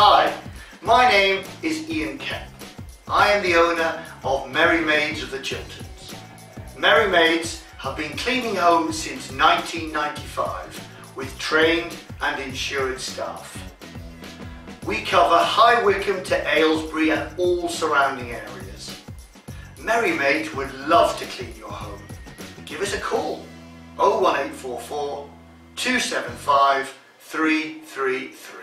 Hi, my name is Ian Kemp. I am the owner of Merry Maids of the Chilterns. Merry Maids have been cleaning homes since 1995 with trained and insured staff. We cover High Wycombe to Aylesbury and all surrounding areas. Merry Maids would love to clean your home. Give us a call, 01844 275 333.